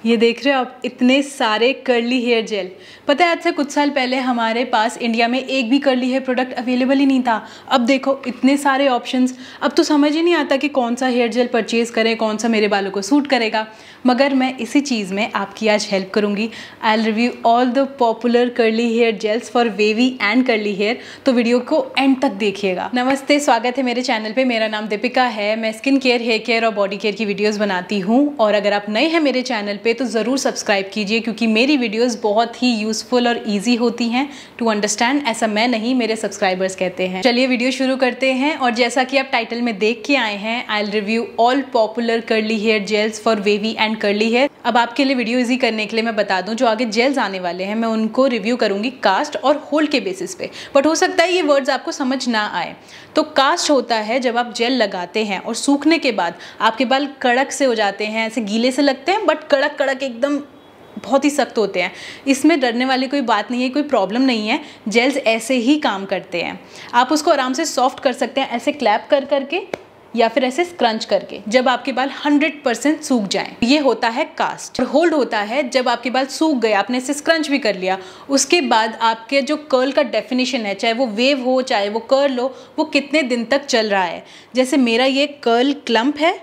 ये देख रहे हो आप, इतने सारे कर्ली हेयर जेल। पता है आज से कुछ साल पहले हमारे पास इंडिया में एक भी कर्ली हेयर प्रोडक्ट अवेलेबल ही नहीं था। अब देखो इतने सारे ऑप्शंस, अब तो समझ ही नहीं आता कि कौन सा हेयर जेल परचेज करें, कौन सा मेरे बालों को सूट करेगा। मगर मैं इसी चीज़ में आपकी आज हेल्प करूँगी। I will review all the popular curly hair gels for wavy and curly hair, तो वीडियो को एंड तक देखिएगा। नमस्ते, स्वागत है मेरे चैनल पे। मेरा नाम दीपिका है। मैं स्किन केयर, हेयर केयर और बॉडी केयर की वीडियोज़ बनाती हूँ। और अगर आप नए हैं मेरे चैनल पे तो ज़रूर सब्सक्राइब कीजिए, क्योंकि मेरी वीडियोस बहुत ही यूज़फुल और इजी होती हैं टू अंडरस्टैंड। ऐसा मैं नहीं, मेरे सब्सक्राइबर्स कहते हैं। चलिए वीडियो शुरू करते हैं। और जैसा कि आप टाइटल में देख के आए हैं, I will review all popular curly hair gels for wavy and curly hair. अब आपके लिए वीडियो इजी करने के लिए मैं बता दूं, जो आगे जेल्स आने वाले हैं मैं उनको रिव्यू करूंगी कास्ट और होल्ड के बेसिस पे। बट हो सकता है ये वर्ड्स आपको समझ ना आए। तो कास्ट होता है जब आप जेल लगाते हैं और सूखने के बाद आपके बाल कड़क से हो जाते हैं, ऐसे गीले से लगते हैं बट कड़क कड़क एकदम बहुत ही सख्त होते हैं। इसमें डरने वाली कोई बात नहीं है, कोई प्रॉब्लम नहीं है। जेल्स ऐसे ही काम करते हैं। आप उसको आराम से सॉफ्ट कर सकते हैं, ऐसे क्लैप कर करके या फिर ऐसे स्क्रंच करके, जब आपके बाल 100% सूख जाएं। ये होता है कास्ट। और होल्ड होता है जब आपके बाल सूख गए, आपने इसे स्क्रंच भी कर लिया, उसके बाद आपके जो कर्ल का डेफिनेशन है, चाहे वो वेव हो चाहे वो कर्ल हो, वो कितने दिन तक चल रहा है। जैसे मेरा ये कर्ल क्लम्प है,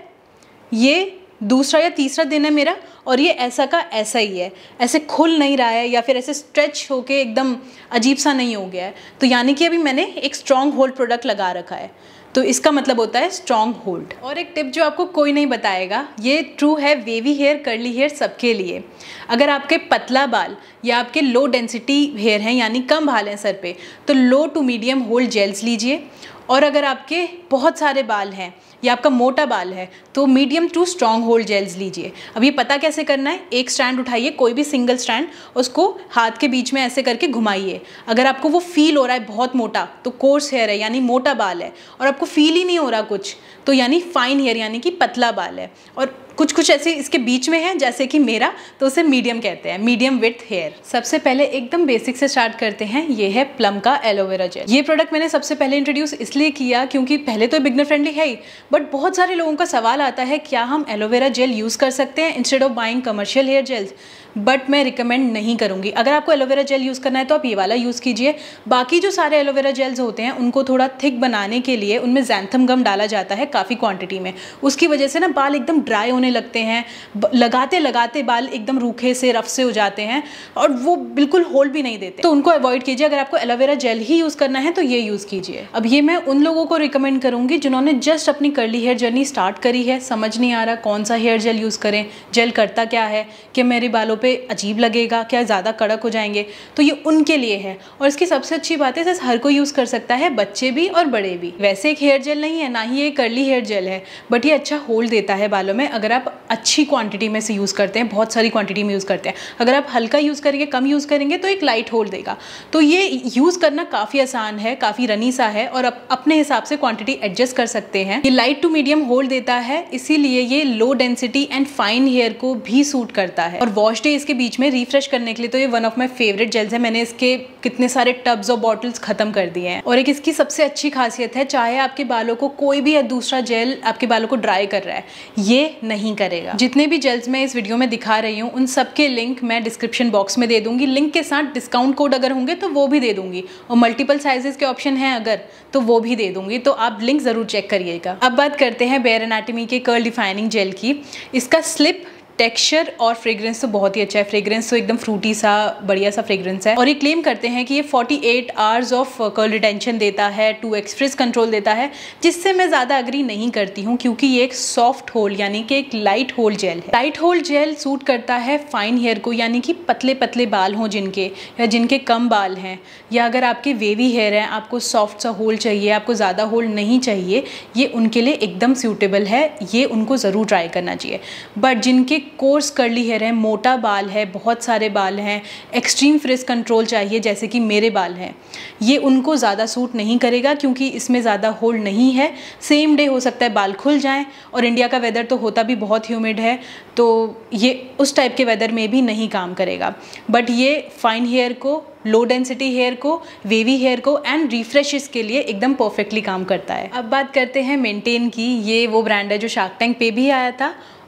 ये दूसरा या तीसरा दिन है मेरा, और ये ऐसा का ऐसा ही है, ऐसे खुल नहीं रहा है या फिर ऐसे स्ट्रेच होके एकदम अजीब सा नहीं हो गया है। तो यानी कि अभी मैंने एक स्ट्रॉन्ग होल्ड प्रोडक्ट लगा रखा है, तो इसका मतलब होता है स्ट्रॉन्ग होल्ड। और एक टिप जो आपको कोई नहीं बताएगा, ये ट्रू है वेवी हेयर, कर्ली हेयर सबके लिए। अगर आपके पतला बाल या आपके लो डेंसिटी हेयर हैं, यानी कम बाल हैं सर पे, तो low to medium hold gels लीजिए। और अगर आपके बहुत सारे बाल हैं या आपका मोटा बाल है तो medium to strong hold gels लीजिए। अब ये पता कैसे करना है, एक स्ट्रैंड उठाइए, कोई भी सिंगल स्ट्रैंड, उसको हाथ के बीच में ऐसे करके घुमाइए। अगर आपको वो फील हो रहा है बहुत मोटा, तो कोर्स हेयर है यानी मोटा बाल है। और आपको फील ही नहीं हो रहा कुछ, तो यानी फाइन हेयर यानी कि पतला बाल है। और कुछ कुछ ऐसे इसके बीच में है, जैसे कि मेरा, तो उसे मीडियम कहते हैं, मीडियम विड्थ हेयर। सबसे पहले एकदम बेसिक से स्टार्ट करते हैं। ये है प्लम का एलोवेरा जेल। ये प्रोडक्ट मैंने सबसे पहले इंट्रोड्यूस इसलिए किया क्योंकि पहले तो बिगनर फ्रेंडली है ही, बट बहुत सारे लोगों का सवाल आता है क्या हम एलोवेरा जेल यूज़ कर सकते हैं instead of buying commercial hair gels. But मैं रिकमेंड नहीं करूँगी। अगर आपको एलोवेरा जेल यूज़ करना है तो आप ये वाला यूज़ कीजिए। बाकी जो सारे एलोवेरा जेल्स होते हैं उनको थोड़ा थिक बनाने के लिए उनमें ज़ैंथम गम डाला जाता है काफ़ी क्वांटिटी में। उसकी वजह से ना बाल एकदम ड्राई होने लगते हैं, लगाते लगाते बाल एकदम रूखे से, रफ से हो जाते हैं और वो बिल्कुल होल्ड भी नहीं देते। तो उनको अवॉइड कीजिए। अगर आपको एलोवेरा जेल ही यूज़ करना है तो ये यूज़ कीजिए। अब ये मैं उन लोगों को रिकमेंड करूँगी जिन्होंने जस्ट अपनी कर्ली हेयर जर्नी स्टार्ट करी है, समझ नहीं आ रहा कौन सा हेयर जेल यूज़ करें, जेल करता क्या है, कि मेरे बालों पे अजीब लगेगा, क्या ज़्यादा कड़क हो जाएंगे, तो ये उनके लिए है। और इसकी सबसे अच्छी बात है हर कोई यूज़ कर सकता है, बच्चे भी और बड़े भी। वैसे एक हेयर जेल नहीं है, ना ही ये कर्ली हेयर जेल है, बट ये अच्छा होल्ड देता है बालों में अगर आप अच्छी क्वांटिटी में से यूज़ करते हैं, बहुत सारी क्वांटिटी में यूज़ करते हैं। अगर आप हल्का यूज़ करेंगे, कम यूज़ करेंगे तो एक लाइट होल्ड देगा। तो ये यूज़ करना काफ़ी आसान है, काफ़ी रनी सा है, और अपने हिसाब से क्वांटिटी एडजस्ट कर सकते हैं। ये लाइट टू मीडियम होल्ड देता है, इसीलिए ये low density and fine hair को भी सूट करता है। और वॉश डे इसके बीच में रिफ्रेश करने के लिए तो ये one of my favourite gels है। मैंने इसके कितने सारे टब्स और बॉटल्स खत्म कर दिए हैं। और एक इसकी सबसे अच्छी खासियत है, चाहे आपके बालों को कोई भी दूसरा जेल आपके बालों को ड्राई कर रहा है, ये नहीं करेगा। जितने भी जेल्स मैं इस वीडियो में दिखा रही हूँ उन सबके लिंक मैं डिस्क्रिप्शन बॉक्स में दे दूंगी। लिंक के साथ डिस्काउंट कोड अगर होंगे तो वो भी दे दूंगी, और मल्टीपल साइजेस के ऑप्शन हैं अगर, तो वो भी दे दूंगी। तो आप लिंक जरूर चेक करिएगा। अब बात करते हैं बेयर एनाटॉमी के कर्ल डिफाइनिंग जेल की। इसका स्लिप, टेक्सचर और फ्रेग्रेंस तो बहुत ही अच्छा है। फ्रेग्रेंस तो एकदम फ्रूटी सा बढ़िया सा फ्रेग्रेंस है। और ये क्लेम करते हैं कि ये 48 आवर्स ऑफ कर्ल रिटेंशन देता है, 2x फ्रिज कंट्रोल देता है, जिससे मैं ज़्यादा अग्री नहीं करती हूँ, क्योंकि ये एक सॉफ्ट होल्ड यानी कि एक लाइट होल्ड जेल है। लाइट होल्ड जेल सूट करता है फाइन हेयर को, यानी कि पतले पतले बाल हों जिनके, या जिनके कम बाल हैं, या अगर आपके वेवी हेयर हैं, आपको सॉफ्ट सा होल्ड चाहिए, आपको ज़्यादा होल्ड नहीं चाहिए, ये उनके लिए एकदम सूटेबल है। ये उनको ज़रूर ट्राई करना चाहिए। बट जिनके कोर्स कर्ली हेयर है, मोटा बाल है, बहुत सारे बाल हैं, एक्सट्रीम फ्रिज कंट्रोल चाहिए जैसे कि मेरे बाल हैं, ये उनको ज़्यादा सूट नहीं करेगा, क्योंकि इसमें ज़्यादा होल्ड नहीं है। सेम डे हो सकता है बाल खुल जाएं, और इंडिया का वेदर तो होता भी बहुत ह्यूमिड है, तो ये उस टाइप के वेदर में भी नहीं काम करेगा। बट ये फाइन हेयर को, लो डेंसिटी हेयर को, वेवी हेयर को एंड रिफ्रेशेस के लिए एकदम परफेक्टली काम करता है। अब बात करते हैं मेंटेन की। ये वो ब्रांड है जो शार्क टैंक पे भी आया था,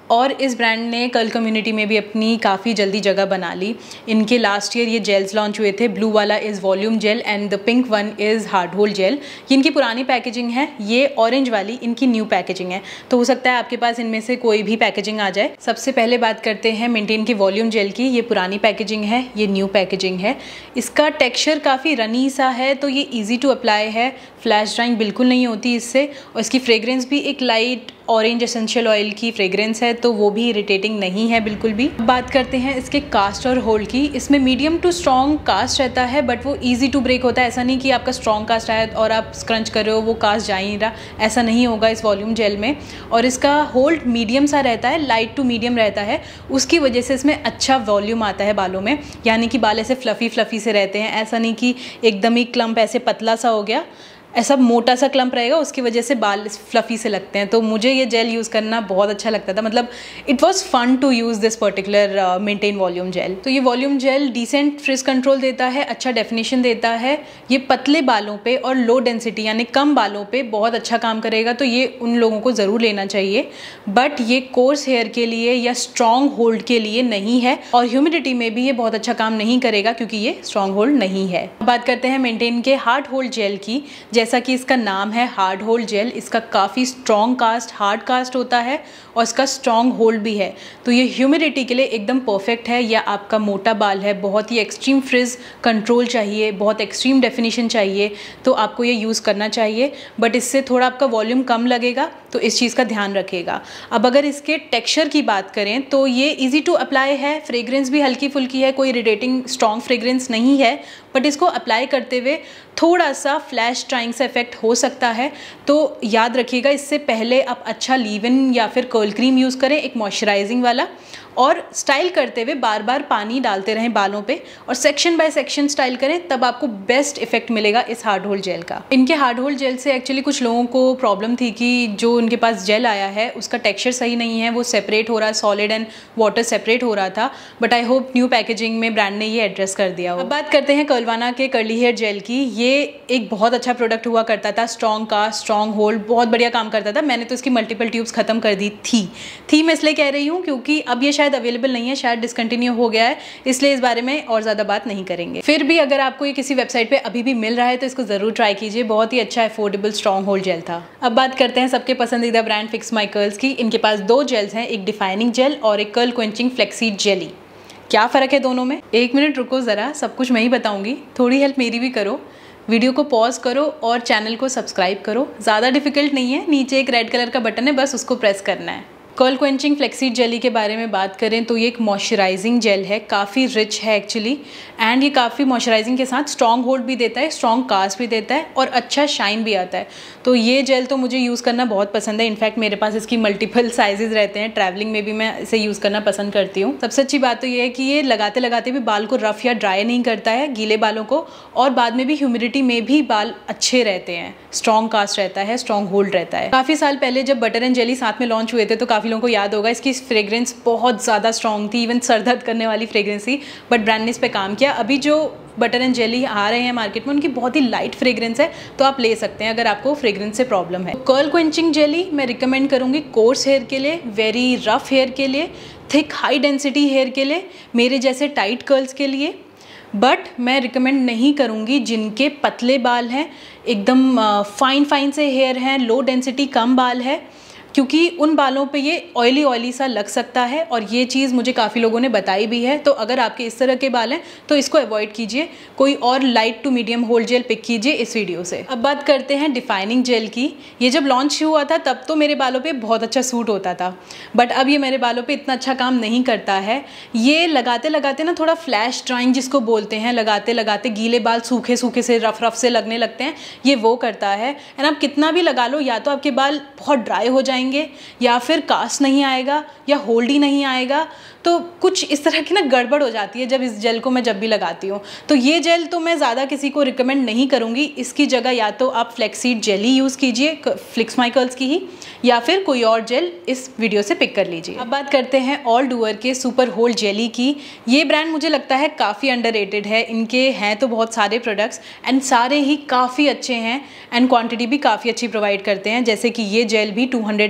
और इस ब्रांड ने कर्ल कम्युनिटी में भी अपनी काफ़ी जल्दी जगह बना ली। इनके लास्ट ईयर ये जेल्स लॉन्च हुए थे। ब्लू वाला is volume gel and the pink one is hard hold gel. ये इनकी पुरानी पैकेजिंग है, ये ऑरेंज वाली इनकी न्यू पैकेजिंग है। तो हो सकता है आपके पास इनमें से कोई भी पैकेजिंग आ जाए। सबसे पहले बात करते हैं मेंटेन की वॉल्यूम जेल की। ये पुरानी पैकेजिंग है, ये न्यू पैकेजिंग है। इसका टेक्सचर काफ़ी रनी सा है, तो ये ईजी टू अप्लाई है, फ्लैश ड्राइंग बिल्कुल नहीं होती इससे। और इसकी फ्रेग्रेंस भी एक लाइट ऑरेंज एसेंशियल ऑयल की फ्रेग्रेंस है, तो वो भी इरिटेटिंग नहीं है बिल्कुल भी। बात करते हैं इसके कास्ट और होल्ड की। इसमें मीडियम टू स्ट्रॉन्ग कास्ट रहता है, बट वो ईजी टू ब्रेक होता है। ऐसा नहीं कि आपका स्ट्रॉन्ग कास्ट आया और आप स्क्रंच कर रहे हो वो कास्ट जा ही नहीं रहा, ऐसा नहीं होगा इस वॉल्यूम जेल में। और इसका होल्ड मीडियम सा रहता है, लाइट टू मीडियम रहता है, उसकी वजह से इसमें अच्छा वॉल्यूम आता है बालों में। यानी कि बाल ऐसे फ्लफ़ी से रहते हैं, ऐसा नहीं कि एकदम ही क्लम्प ऐसे पतला सा हो गया, ऐसा मोटा सा क्लम्प रहेगा, उसकी वजह से बाल फ्लफ़ी से लगते हैं। तो मुझे ये जेल यूज़ करना बहुत अच्छा लगता था, मतलब it was fun to use this particular maintain volume gel. तो ये volume gel decent frizz control देता है, अच्छा डेफिनेशन देता है। ये पतले बालों पे और लो डेंसिटी यानी कम बालों पे बहुत अच्छा काम करेगा, तो ये उन लोगों को ज़रूर लेना चाहिए। बट ये कोर्स हेयर के लिए या स्ट्रॉन्ग होल्ड के लिए नहीं है, और ह्यूमिडिटी में भी ये बहुत अच्छा काम नहीं करेगा क्योंकि ये स्ट्रॉन्ग होल्ड नहीं है। बात करते हैं मेंटेन के हार्ड होल्ड जेल की। जैसा कि इसका नाम है हार्ड होल्ड जेल, इसका काफ़ी स्ट्रॉन्ग कास्ट, हार्ड कास्ट होता है और इसका स्ट्रॉन्ग होल्ड भी है। तो ये ह्यूमिडिटी के लिए एकदम परफेक्ट है। या आपका मोटा बाल है, बहुत ही एक्सट्रीम फ्रिज कंट्रोल चाहिए, बहुत एक्सट्रीम डेफिनेशन चाहिए, तो आपको ये यूज़ करना चाहिए। बट इससे थोड़ा आपका वॉल्यूम कम लगेगा, तो इस चीज़ का ध्यान रखिएगा। अब अगर इसके टेक्सचर की बात करें तो ये ईजी टू अप्लाई है, फ्रेग्रेंस भी हल्की फुल्की है, कोई इरिटेटिंग स्ट्रॉन्ग फ्रेग्रेंस नहीं है। बट इसको अप्लाई करते हुए थोड़ा सा फ्लैश ड्राइंग से इफेक्ट हो सकता है, तो याद रखिएगा इससे पहले आप अच्छा लीव इन या फिर कर्ल क्रीम यूज़ करें, एक मॉइस्चराइजिंग वाला, और स्टाइल करते हुए बार बार पानी डालते रहें बालों पे और सेक्शन बाय सेक्शन स्टाइल करें, तब आपको बेस्ट इफेक्ट मिलेगा इस हार्ड होल्ड जेल का। इनके हार्ड होल्ड जेल से एक्चुअली कुछ लोगों को प्रॉब्लम थी कि जो उनके पास जेल आया है उसका टेक्सचर सही नहीं है, वो सेपरेट हो रहा है, सॉलिड एंड वाटर सेपरेट हो रहा था। But I hope new packaging में ब्रांड ने ये एड्रेस कर दिया हो। अब बात करते हैं कर्लवाना के कर्ली हेयर जेल की। ये एक बहुत अच्छा प्रोडक्ट हुआ करता था, स्ट्रॉन्ग का स्ट्रॉन्ग होल्ड, बहुत बढ़िया काम करता था। मैंने तो इसकी मल्टीपल ट्यूब्स खत्म कर दी थी मैं इसलिए कह रही हूँ क्योंकि अब ये शायद अवेलेबल नहीं है, शायद डिसकंटिन्यू हो गया है, इसलिए इस बारे में और ज़्यादा बात नहीं करेंगे। फिर भी अगर आपको ये किसी वेबसाइट पे अभी भी मिल रहा है तो इसको ज़रूर ट्राई कीजिए, बहुत ही अच्छा अफोर्डेबल स्ट्रॉन्ग होल्ड जेल था। अब बात करते हैं सबके पसंदीदा ब्रांड फिक्स माई कर्ल्स की। इनके पास 2 जेल्स हैं, एक डिफाइनिंग जेल और एक कर्ल क्वेंचिंग फ्लेक्सीड जेली। क्या फ़र्क है दोनों में? 1 मिनट रुको ज़रा, सब कुछ मैं ही बताऊँगी, थोड़ी हेल्प मेरी भी करो। वीडियो को पॉज करो और चैनल को सब्सक्राइब करो, ज़्यादा डिफिकल्ट नहीं है, नीचे एक रेड कलर का बटन है, बस उसको प्रेस करना है। कर्ल क्वेंचिंग फ्लेक्सीड जेली के बारे में बात करें तो ये एक मॉइस्चराइजिंग जेल है, काफ़ी रिच है एक्चुअली, एंड ये काफ़ी मॉइस्चराइजिंग के साथ स्ट्रॉन्ग होल्ड भी देता है, स्ट्रॉन्ग कास्ट भी देता है और अच्छा शाइन भी आता है। तो ये जेल तो मुझे यूज़ करना बहुत पसंद है। इनफैक्ट मेरे पास इसकी मल्टीपल साइजेस रहते हैं, ट्रैवलिंग में भी मैं इसे यूज़ करना पसंद करती हूँ। सबसे अच्छी बात तो ये है कि ये लगाते लगाते भी बाल को रफ या ड्राई नहीं करता है, गीले बालों को, और बाद में भी ह्यूमिडिटी में भी बाल अच्छे रहते हैं, स्ट्रॉन्ग कास्ट रहता है, स्ट्रॉन्ग होल्ड रहता है। काफ़ी साल पहले जब बटर एंड जेली साथ में लॉन्च हुए थे तो काफ़ी लोगों को याद होगा इसकी फ्रेग्रेंस बहुत ज़्यादा स्ट्रॉन्ग थी, इवन सर दर्द करने वाली फ्रेग्रेंस थी, बट ब्रांड ने इस पर काम किया। अभी जो बटर एंड जेली आ रहे हैं मार्केट में उनकी बहुत ही लाइट फ्रेग्रेंस है, तो आप ले सकते हैं अगर आपको फ्रेग्रेंस से प्रॉब्लम है। कर्ल क्वेंचिंग जेली मैं रिकमेंड करूँगी कोर्स हेयर के लिए, वेरी रफ हेयर के लिए, थिक हाई डेंसिटी हेयर के लिए, मेरे जैसे टाइट कर्ल्स के लिए। बट मैं रिकमेंड नहीं करूँगी जिनके पतले बाल हैं, एकदम फाइन से हेयर हैं, लो डेंसिटी कम बाल है, क्योंकि उन बालों पे ये ऑयली सा लग सकता है, और ये चीज़ मुझे काफ़ी लोगों ने बताई भी है। तो अगर आपके इस तरह के बाल हैं तो इसको अवॉइड कीजिए, कोई और light to medium hold gel pick कीजिए इस वीडियो से। अब बात करते हैं डिफाइनिंग जेल की। ये जब लॉन्च हुआ था तब तो मेरे बालों पे बहुत अच्छा सूट होता था, बट अब ये मेरे बालों पे इतना अच्छा काम नहीं करता है। ये लगाते लगाते ना थोड़ा फ्लैश ड्राइंग जिसको बोलते हैं, लगाते लगाते गीले बाल सूखे से रफ से लगने लगते हैं, ये वो करता है। एंड आप कितना भी लगा लो, या तो आपके बाल बहुत ड्राई हो जाएंगे या फिर कास्ट नहीं आएगा या होल्ड ही नहीं आएगा, तो कुछ इस तरह की ना गड़बड़ हो जाती है जब इस जेल को मैं जब भी लगाती हूँ। तो ये जेल तो मैं ज़्यादा किसी को रिकमेंड नहीं करूँगी। इसकी जगह या तो आप फ्लेक्सीड जेली यूज़ कीजिए, फिक्स माई कर्ल्स की ही, या फिर कोई और जेल इस वीडियो से पिक कर लीजिए। अब बात करते हैं ऑल डूअर के सुपर होल्ड जेली की। ये ब्रांड मुझे लगता है काफ़ी अंडररेटेड है। इनके हैं तो बहुत सारे प्रोडक्ट्स एंड सारे ही काफ़ी अच्छे हैं, एंड क्वांटिटी भी काफ़ी अच्छी प्रोवाइड करते हैं। जैसे कि ये जेल भी 200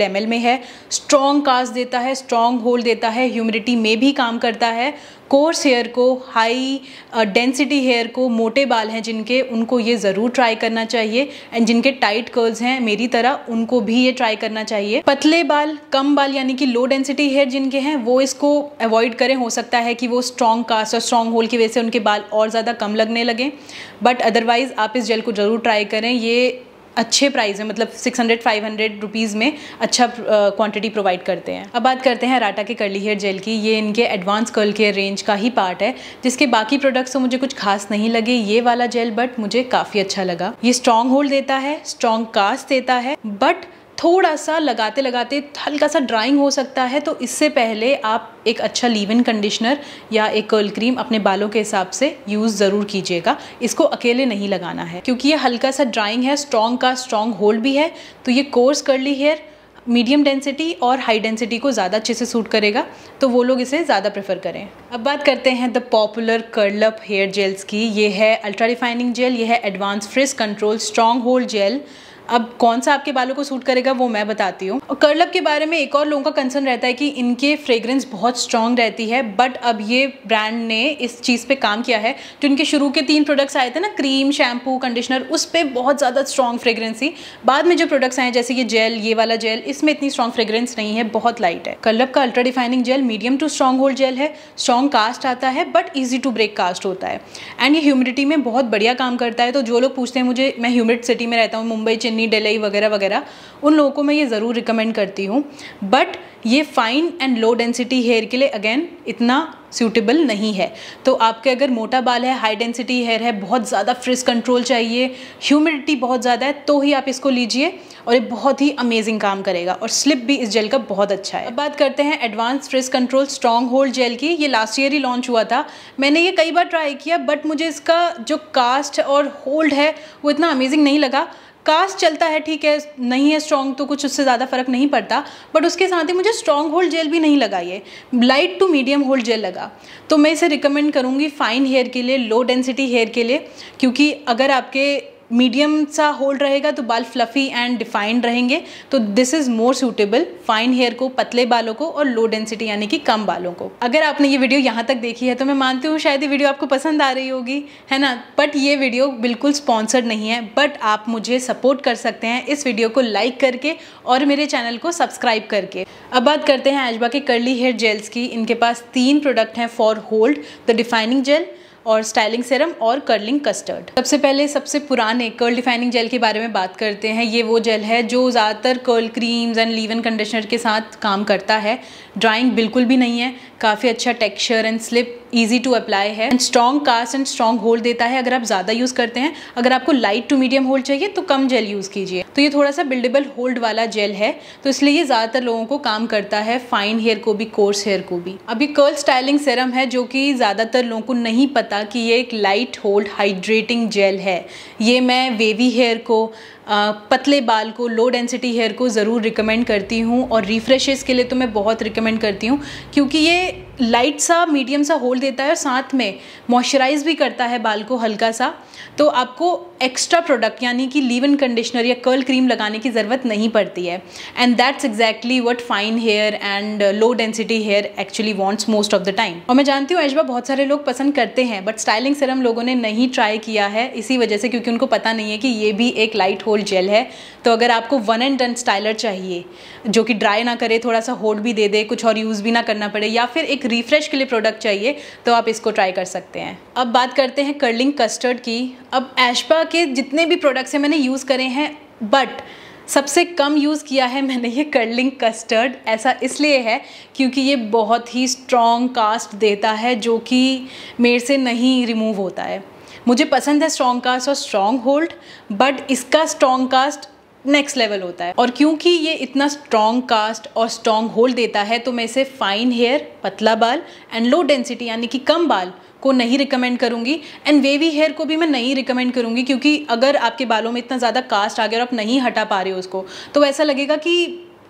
ml में है। स्ट्रॉन्ग कास्ट देता है, स्ट्रॉन्ग होल्ड देता है, ह्यूमिडिटी में भी काम करता है। कोर्स हेयर को, हाई डेंसिटी हेयर को, मोटे बाल हैं जिनके, उनको ये ज़रूर ट्राई करना चाहिए। एंड जिनके टाइट कर्ल्स हैं मेरी तरह, उनको भी ये ट्राई करना चाहिए। पतले बाल, कम बाल यानी कि लो डेंसिटी हेयर जिनके हैं, वो इसको अवॉइड करें। हो सकता है कि वो स्ट्रॉन्ग कास्ट और स्ट्रॉन्ग होल्ड की वजह से उनके बाल और ज़्यादा कम लगने लगें। बट अदरवाइज़ आप इस जेल को ज़रूर ट्राई करें। ये अच्छे प्राइस में, मतलब 600-500 रुपीज़ में अच्छा क्वांटिटी प्रोवाइड करते हैं। अब बात करते हैं राटा के कर्ली हेयर जेल की। ये इनके एडवांस कर्ल केयर रेंज का ही पार्ट है, जिसके बाकी प्रोडक्ट्स तो मुझे कुछ खास नहीं लगे ये वाला जेल, बट मुझे काफ़ी अच्छा लगा। ये स्ट्रॉन्ग होल्ड देता है, स्ट्रॉन्ग कास्ट देता है, बट थोड़ा सा लगाते लगाते हल्का सा ड्राइंग हो सकता है। तो इससे पहले आप एक अच्छा लीव इन कंडीशनर या एक कर्ल क्रीम अपने बालों के हिसाब से यूज़ ज़रूर कीजिएगा। इसको अकेले नहीं लगाना है क्योंकि ये हल्का सा ड्राइंग है, स्ट्रॉन्ग का स्ट्रॉन्ग होल्ड भी है। तो ये coarse curly hair, medium density और हाई डेंसिटी को ज़्यादा अच्छे से सूट करेगा, तो वो लोग इसे ज़्यादा प्रेफर करें। अब बात करते हैं the popular curl up hair gels की। ये है अल्ट्रा रिफाइनिंग जेल, ये है advance frizz control strong hold gel. अब कौन सा आपके बालों को सूट करेगा वो मैं बताती हूँ। और कर्ल अप के बारे में एक और लोगों का कंसर्न रहता है कि इनके फ्रेग्रेंस बहुत स्ट्रॉन्ग रहती है, बट अब ये ब्रांड ने इस चीज़ पे काम किया है। जो इनके शुरू के 3 प्रोडक्ट्स आए थे ना, क्रीम, शैम्पू, कंडीशनर, उस पर बहुत ज़्यादा स्ट्रॉन्ग फ्रेग्रेंस थी। बाद में जो प्रोडक्ट्स आए जैसे ये जेल, ये वाला जेल, इसमें इतनी स्ट्रॉन्ग फ्रेग्रेंस नहीं है, बहुत लाइट है। कर्ल अप का ultra defining gel medium to strong hold gel है। स्ट्रॉन्ग कास्ट आता है but easy to break cast होता है। एंड ये ह्यूमिडिटी में बहुत बढ़िया काम करता है। तो जो लोग पूछते हैं मुझे, मैं ह्यूमिड सिटी में रहता हूँ, मुंबई, चेन्नई, दिल्ली वगैरह वगैरह, उन लोगों को मैं ये ज़रूर रिकमेंड करती हूँ। बट ये fine and low density hair के लिए अगेन इतना सूटेबल नहीं है। तो आपके अगर मोटा बाल है, हाई डेंसिटी हेयर है, बहुत ज़्यादा फ्रिज कंट्रोल चाहिए, ह्यूमिडिटी बहुत ज़्यादा है, तो ही आप इसको लीजिए और ये बहुत ही अमेजिंग काम करेगा। और स्लिप भी इस जेल का बहुत अच्छा है। अब बात करते हैं advance frizz control strong hold gel की। ये लास्ट ईयर ही लॉन्च हुआ था। मैंने ये कई बार ट्राई किया, बट मुझे इसका जो कास्ट और होल्ड है वो इतना अमेजिंग नहीं लगा। कास्ट चलता है, ठीक है, नहीं है स्ट्रॉन्ग तो कुछ उससे ज़्यादा फ़र्क नहीं पड़ता, बट उसके साथ ही मुझे स्ट्रॉन्ग होल्ड जेल भी नहीं लगा, ये light to medium hold gel लगा। तो मैं इसे रिकमेंड करूँगी फाइन हेयर के लिए, लो डेंसिटी हेयर के लिए, क्योंकि अगर आपके मीडियम सा होल्ड रहेगा तो बाल फ्लफ़ी एंड डिफाइंड रहेंगे। तो this is more suitable fine hair को, पतले बालों को, और लो डेंसिटी यानी कि कम बालों को। अगर आपने ये वीडियो यहाँ तक देखी है तो मैं मानती हूँ शायद ये वीडियो आपको पसंद आ रही होगी, है ना। बट ये वीडियो बिल्कुल स्पॉन्सर्ड नहीं है, बट आप मुझे सपोर्ट कर सकते हैं इस वीडियो को लाइक करके और मेरे चैनल को सब्सक्राइब करके। अब बात करते हैं ऐशबा के कर्ली हेयर जेल्स की। इनके पास 3 प्रोडक्ट हैं for hold, the defining gel और स्टाइलिंग सेरम और कर्लिंग कस्टर्ड। सबसे पहले सबसे पुराने कर्ल डिफाइनिंग जेल के बारे में बात करते हैं। ये वो जेल है जो ज़्यादातर curl creams and leave in conditioner के साथ काम करता है। ड्राइंग बिल्कुल भी नहीं है, काफ़ी अच्छा texture and slip, easy to apply है, and strong cast and strong hold देता है अगर आप ज़्यादा यूज़ करते हैं। अगर आपको लाइट टू मीडियम होल्ड चाहिए तो कम जेल यूज़ कीजिए। तो ये थोड़ा सा बिल्डेबल होल्ड वाला जेल है, तो इसलिए ये ज़्यादातर लोगों को काम करता है, फाइन हेयर को भी, कोर्स हेयर को भी। अभी कर्ल स्टाइलिंग सेरम है जो कि ज़्यादातर लोगों को नहीं पता कि ये एक लाइट होल्ड हाइड्रेटिंग जेल है। ये मैं वेवी हेयर को, पतले बाल को, लो डेंसिटी हेयर को ज़रूर रिकमेंड करती हूँ, और रिफ्रेशेस के लिए तो मैं बहुत रिकमेंड करती हूँ, क्योंकि ये लाइट सा मीडियम सा होल्ड देता है और साथ में मॉइस्चराइज भी करता है बाल को हल्का सा। तो आपको एक्स्ट्रा प्रोडक्ट यानी कि लीव इन कंडीशनर या कर्ल क्रीम लगाने की ज़रूरत नहीं पड़ती है। And that's exactly what fine hair and low density hair actually wants most of the time. और मैं जानती हूँ ऐशबा बहुत सारे लोग पसंद करते हैं, बट स्टाइलिंग सेरम लोगों ने नहीं ट्राई किया है इसी वजह से, क्योंकि उनको पता नहीं है कि ये भी एक लाइट होल्ड जेल है। तो अगर आपको वन एंड डन स्टाइलर चाहिए जो कि ड्राई ना करे, थोड़ा सा होल्ड भी दे दे, कुछ और यूज़ भी ना करना पड़े, या फिर एक रिफ्रेश के लिए प्रोडक्ट चाहिए, तो आप इसको ट्राई कर सकते हैं। अब बात करते हैं कर्लिंग कस्टर्ड की। अब ऐशबा के जितने भी प्रोडक्ट्स हैं मैंने यूज़ करे हैं, बट सबसे कम यूज़ किया है मैंने ये कर्लिंग कस्टर्ड। ऐसा इसलिए है क्योंकि ये बहुत ही स्ट्रॉन्ग कास्ट देता है जो कि मेरे से नहीं रिमूव होता है। मुझे पसंद है स्ट्रॉन्ग कास्ट और स्ट्रॉन्ग होल्ड, बट इसका स्ट्रॉन्ग कास्ट नेक्स्ट लेवल होता है। और क्योंकि ये इतना स्ट्रॉन्ग कास्ट और स्ट्रॉन्ग होल्ड देता है, तो मैं इसे फाइन हेयर, पतला बाल एंड लो डेंसिटी यानी कि कम बाल को नहीं रिकमेंड करूँगी, एंड वेवी हेयर को भी मैं नहीं रिकमेंड करूँगी, क्योंकि अगर आपके बालों में इतना ज़्यादा कास्ट आ गया और आप नहीं हटा पा रहे हो उसको, तो ऐसा लगेगा कि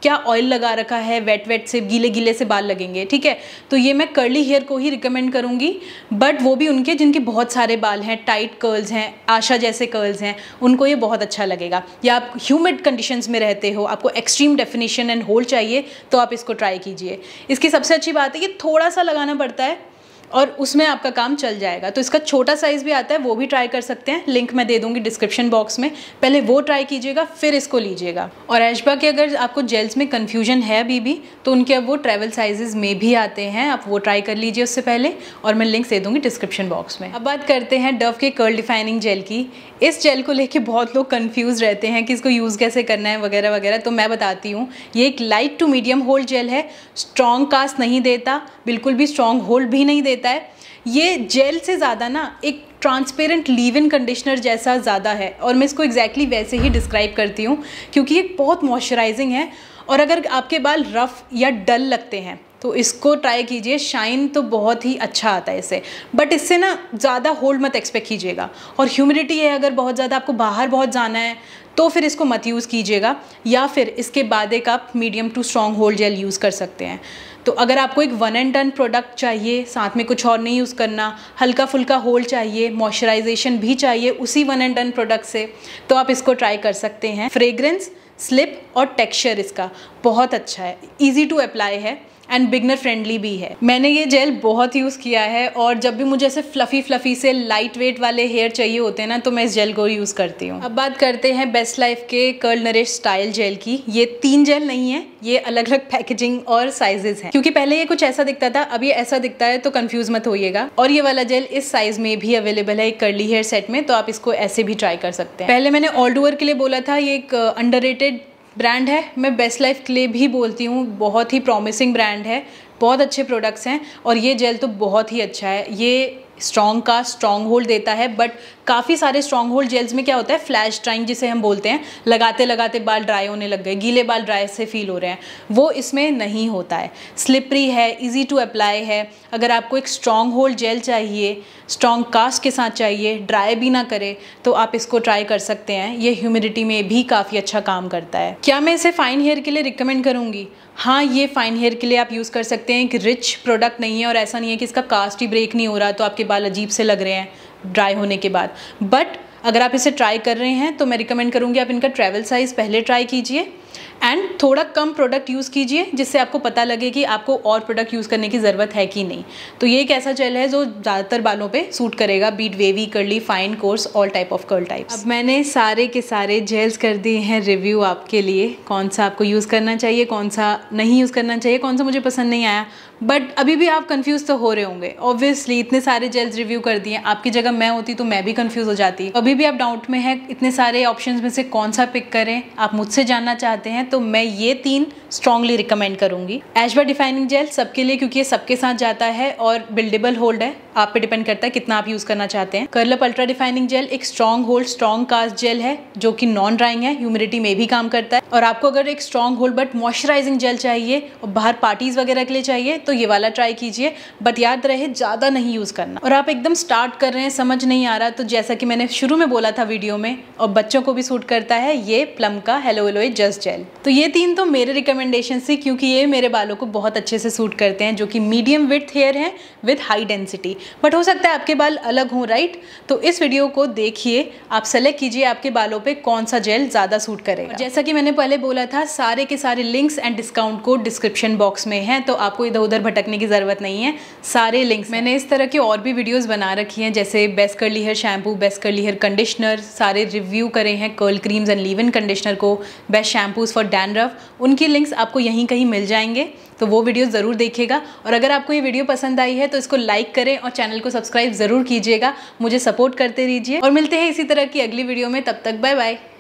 क्या ऑयल लगा रखा है, वेट वेट से, गीले गीले से बाल लगेंगे, ठीक है। तो ये मैं कर्ली हेयर को ही रिकमेंड करूँगी, बट वो भी उनके जिनके बहुत सारे बाल हैं, टाइट कर्ल्स हैं, आशा जैसे कर्ल्स हैं, उनको ये बहुत अच्छा लगेगा। या आप ह्यूमिड कंडीशंस में रहते हो, आपको एक्सट्रीम डेफिनेशन एंड होल्ड चाहिए, तो आप इसको ट्राई कीजिए। इसकी सबसे अच्छी बात है कि थोड़ा सा लगाना पड़ता है और उसमें आपका काम चल जाएगा। तो इसका छोटा साइज़ भी आता है, वो भी ट्राई कर सकते हैं, लिंक मैं दे दूंगी डिस्क्रिप्शन बॉक्स में। पहले वो ट्राई कीजिएगा, फिर इसको लीजिएगा। और ऐशबा के अगर आपको जेल्स में कन्फ्यूजन है अभी भी, तो उनके अब वो ट्रैवल साइजेस में भी आते हैं, आप वो ट्राई कर लीजिए उससे पहले, और मैं लिंक्स दे दूंगी डिस्क्रिप्शन बॉक्स में। अब बात करते हैं डव के कर्ल डिफाइनिंग जेल की। इस जेल को लेके बहुत लोग कंफ्यूज रहते हैं कि इसको यूज़ कैसे करना है वगैरह वगैरह, तो मैं बताती हूँ। ये एक light to medium hold gel है, स्ट्रॉन्ग कास्ट नहीं देता, बिल्कुल भी स्ट्रॉन्ग होल्ड भी नहीं देता है। ये जेल से ज़्यादा ना एक ट्रांसपेरेंट लीव इन कंडीशनर जैसा ज़्यादा है, और मैं इसको एग्जैक्टली वैसे ही डिस्क्राइब करती हूँ, क्योंकि ये बहुत मॉइस्चराइजिंग है। और अगर आपके बाल रफ़ या डल लगते हैं तो इसको ट्राई कीजिए, शाइन तो बहुत ही अच्छा आता है इससे, बट इससे ना ज़्यादा होल्ड मत एक्सपेक्ट कीजिएगा। और ह्यूमिडिटी है अगर बहुत ज़्यादा, आपको बाहर बहुत जाना है, तो फिर इसको मत यूज़ कीजिएगा, या फिर इसके बाद एक आप medium to strong hold gel use कर सकते हैं। तो अगर आपको एक 1 एंड डन प्रोडक्ट चाहिए, साथ में कुछ और नहीं यूज़ करना, हल्का फुल्का होल्ड चाहिए, मॉइस्चराइजेशन भी चाहिए उसी 1 एंड डन प्रोडक्ट से, तो आप इसको ट्राई कर सकते हैं। फ्रेग्रेंस, स्लिप और टेक्सचर इसका बहुत अच्छा है, ईजी टू अप्लाई है एंड बिगनर फ्रेंडली भी है। मैंने ये जेल बहुत यूज़ किया है, और जब भी मुझे ऐसे फ्लफ़ी से लाइट वेट वाले हेयर चाहिए होते हैं ना, तो मैं इस जेल को यूज़ करती हूँ। अब बात करते हैं बेस्ट लाइफ के कर्ल नरिश स्टाइल जेल की। ये 3 जेल नहीं है, ये अलग अलग पैकेजिंग और साइजेस हैं, क्योंकि पहले ये कुछ ऐसा दिखता था, अब ये ऐसा दिखता है, तो कंफ्यूज मत होइएगा। और ये वाला जेल इस साइज में भी अवेलेबल है एक कर्ली हेयर सेट में, तो आप इसको ऐसे भी ट्राई कर सकते हैं। पहले मैंने ऑल ओवर के लिए बोला था, ये एक अंडररेटेड ब्रांड है, मैं बेस्ट लाइफ के लिए भी बोलती हूँ, बहुत ही प्रॉमिसिंग ब्रांड है, बहुत अच्छे प्रोडक्ट्स हैं। और ये जेल तो बहुत ही अच्छा है, ये स्ट्रॉन्ग का स्ट्रॉन्ग होल्ड देता है, बट काफ़ी सारे स्ट्रॉन्ग होल्ड जेल्स में क्या होता है, फ्लैश ड्राइंग जिसे हम बोलते हैं, लगाते लगाते बाल ड्राई होने लग गए, गीले बाल ड्राई से फील हो रहे हैं, वो इसमें नहीं होता है। स्लिपरी है, इजी टू अप्लाई है। अगर आपको एक स्ट्रॉन्ग होल्ड जेल चाहिए, स्ट्रॉन्ग कास्ट के साथ चाहिए, ड्राई भी ना करे, तो आप इसको ट्राई कर सकते हैं। ये ह्यूमिडिटी में भी काफ़ी अच्छा काम करता है। क्या मैं इसे फाइन हेयर के लिए रिकमेंड करूँगी? हाँ, ये फाइन हेयर के लिए आप यूज़ कर सकते हैं। एक रिच प्रोडक्ट नहीं है, और ऐसा नहीं है कि इसका कास्ट ही ब्रेक नहीं हो रहा तो आपके बाल अजीब से लग रहे हैं ड्राई होने के बाद। बट अगर आप इसे ट्राई कर रहे हैं तो मैं रिकमेंड करूँगी आप इनका ट्रैवल साइज़ पहले ट्राई कीजिए, एंड थोड़ा कम प्रोडक्ट यूज़ कीजिए, जिससे आपको पता लगे कि आपको और प्रोडक्ट यूज़ करने की ज़रूरत है कि नहीं। तो ये एक ऐसा जेल है जो ज़्यादातर बालों पे सूट करेगा, be it wavy, curly, fine, coarse, all type of curl types. अब मैंने सारे के सारे जेल्स कर दिए हैं रिव्यू आपके लिए, कौन सा आपको यूज़ करना चाहिए, कौन सा नहीं यूज़ करना चाहिए, कौन सा मुझे पसंद नहीं आया। बट अभी भी आप कंफ्यूज तो हो रहे होंगे, ऑब्वियसली इतने सारे जेल्स रिव्यू कर दिए, आपकी जगह मैं होती तो मैं भी कंफ्यूज हो जाती। अभी भी आप डाउट में है इतने सारे ऑप्शंस में से कौन सा पिक करें, आप मुझसे जानना चाहते हैं, तो मैं ये 3 स्ट्रांगली रिकमेंड करूंगी। ऐशबा डिफाइनिंग जेल सबके लिए, क्योंकि ये सबके साथ जाता है और बिल्डेबल होल्ड है, आप पे डिपेंड करता है कितना आप यूज करना चाहते हैं। कर्लअप अल्ट्रा डिफाइनिंग जेल एक strong hold strong cast gel है जो कि नॉन ड्राइंग है, ह्यूमिडिटी में भी काम करता है। और आपको अगर एक strong hold but moisturising gel चाहिए और बाहर पार्टीज वगैरह के लिए चाहिए तो ये वाला ट्राई कीजिए, बट याद रहे ज़्यादा नहीं यूज़ करना। और आप एकदम स्टार्ट कर रहे हैं, समझ नहीं आ रहा, तो जैसा कि मैंने शुरू में बोला था वीडियो में, और बच्चों को भी सूट करता है, ये प्लम का हेलो एलोए जस्ट जेल। तो ये 3 तो मेरे रिकमेंडेशन थी, क्योंकि ये मेरे बालों को बहुत अच्छे से सूट करते हैं, जो कि मीडियम विड्थ हेयर है विद हाई डेंसिटी। बट हो सकता है आपके बाल अलग हों, राइट? तो इस वीडियो को देखिए, आप सेलेक्ट कीजिए आपके बालों पे कौन सा जेल ज़्यादा सूट करेगा। जैसा कि मैंने पहले बोला था, सारे के सारे links and discount code description box में हैं, तो आपको इधर उधर भटकने की ज़रूरत नहीं है, सारे लिंक्स। मैंने इस तरह की और भी वीडियोज़ बना रखी हैं, जैसे best curly hair shampoo, best curly hair conditioner, सारे रिव्यू करे हैं curl creams and leave in conditioner को, बेस्ट शैम्पूज़ फॉर डैंड्रफ, उनकी लिंक्स आपको यहीं कहीं मिल जाएंगे, तो वो वीडियो ज़रूर देखिएगा। और अगर आपको ये वीडियो पसंद आई है तो इसको लाइक करें और चैनल को सब्सक्राइब ज़रूर कीजिएगा, मुझे सपोर्ट करते रहिए। और मिलते हैं इसी तरह की अगली वीडियो में, तब तक बाय बाय।